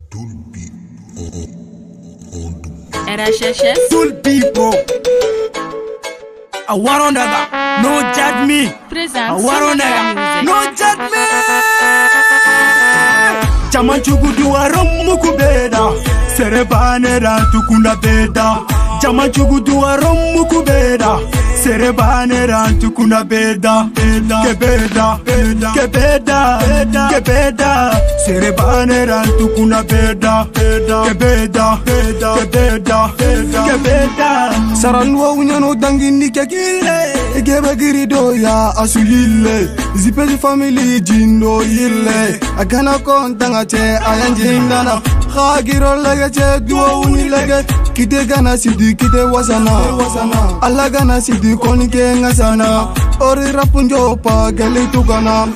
RHHS. Tout people. I war on that. No judge me. Présente. I war on that. No judge me. Chama chugudu aromu kubeda. Serebane rantu kuna beda. Chama chugudu aromu kubeda. Serebane rantu kuna beda. Kebeda, kebeda, kebeda. Serebane rantu kuna beda. Kebeda, kebeda, kebeda. Saranwa unyano dangini kekile. Geba girido ya asuyile. Zipe family jindo yile. Agana kontanga che ayanjindana. Khagiro lege che duo unilege. Kite gana sidi kite wasana. Alla gana sidi konike ngasana. Ori rapunjo pa gele tukana.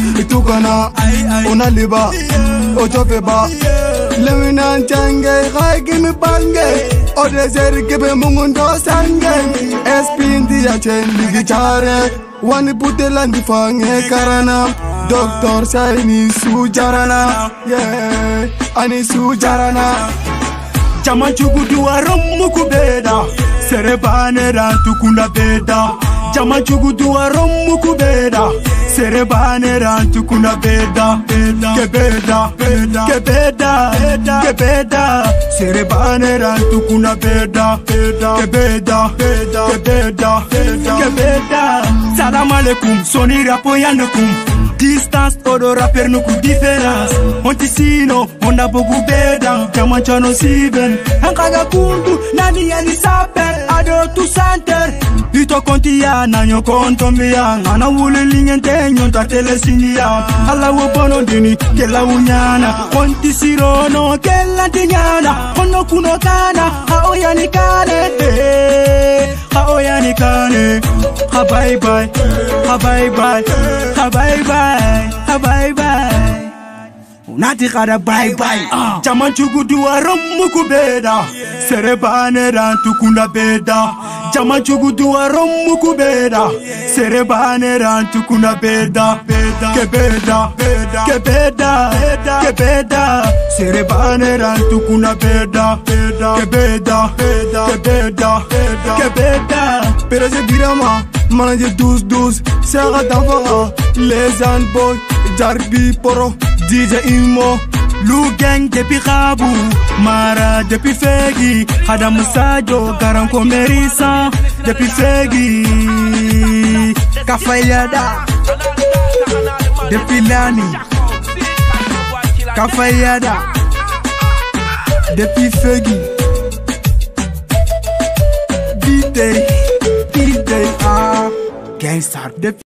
Ona liba ojofeba. Lemina change khagimi bange. Ode zeri kebe mungundo sange. Espindi ya chendi gichare. Wani putela ndifange karana. Doctor Saini Sujarana. Yeah, Ani Sujarana. Chama chugudu aromu kubeda. Serebane rantu kuna beda. Chama chugudu aromu kubeda. Serebane rantu kuna beda. Kebeda, kebeda, kebeda. Serebane rantu kuna beda. Kebeda, kebeda, kebeda. Salam alaikum, soni rapo yandukum. Distance odo rapper nuku difference. Ontisino, onda bogu beda. Jamanchano siven, hankaga kundu. Nani yani saper, ado tu center. Ito kontiya, nanyo kontombiya. Ngana wule lingente, nyonta telesinia. Alla wobono dini, kela unyana. Ontisiro no, kela tinyana. Ono kuno kana, hao yani kane. Hao yani kane. Ha bye bye, ha bye bye, ha bye bye, ha bye bye. Unati kada bye bye. Chama chugudu aromu kubeda. Serebane rantu kuna beda. Chama chugudu aromu kubeda. Serebane rantu kuna beda. Kebeda, kebeda, kebeda. Serebane rantu kuna beda. Kebeda, kebeda, kebeda. Pereze birama, manager 12-12. Serra d'Avara, les boy, Jarbi Poro, DJ Imo. Lou gang depuis Rabu, Mara depuis Fegi, Adam Sajo, Garanko Merissa depuis Fegi, Kafayada depuis Lani, Kafayada depuis Fegi, D-Day, Gangstar depuis